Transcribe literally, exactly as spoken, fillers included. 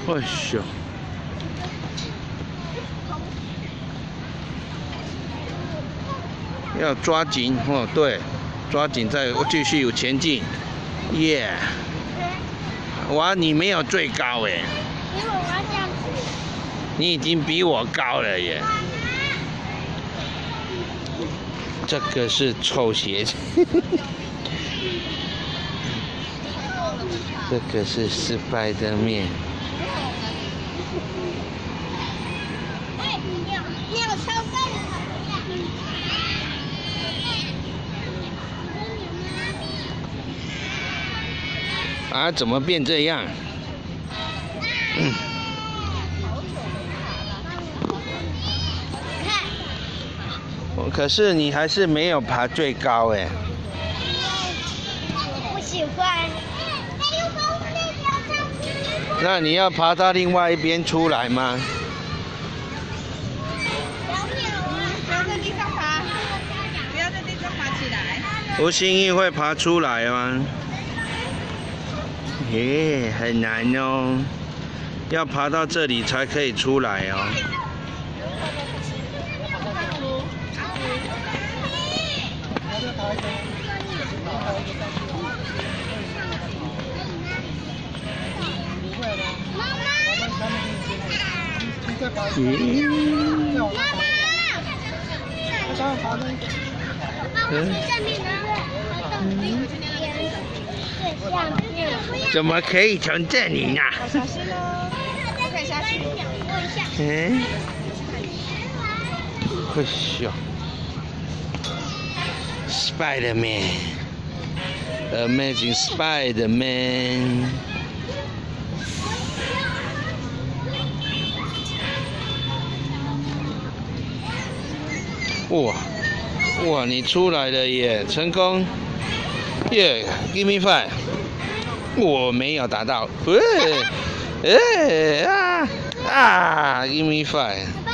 哎呦！要抓紧哦，对，抓紧再继续有前进，耶！ Yeah 哇，你没有最高哎！因为我要这样子。你已经比我高了耶！这个是臭鞋子，这个是失败的面。哎，尿尿超高！啊，怎么变这样？嗯。可是你还是没有爬最高哎。我不喜欢。那你要爬到另外一边出来吗？不要在地上爬，不要在地上爬起来。不轻易会爬出来吗？ 耶，很难哦，要爬到这里才可以出来哦。咦？嗯？怎么可以从这里呢？小心哦，不可以下去。嗯？哎呦 ，Spider-Man， Amazing Spider-Man。哇哇，你出来了耶，成功！耶 ，Give me five。 我没有达到，哎哎啊啊 ！Give me five。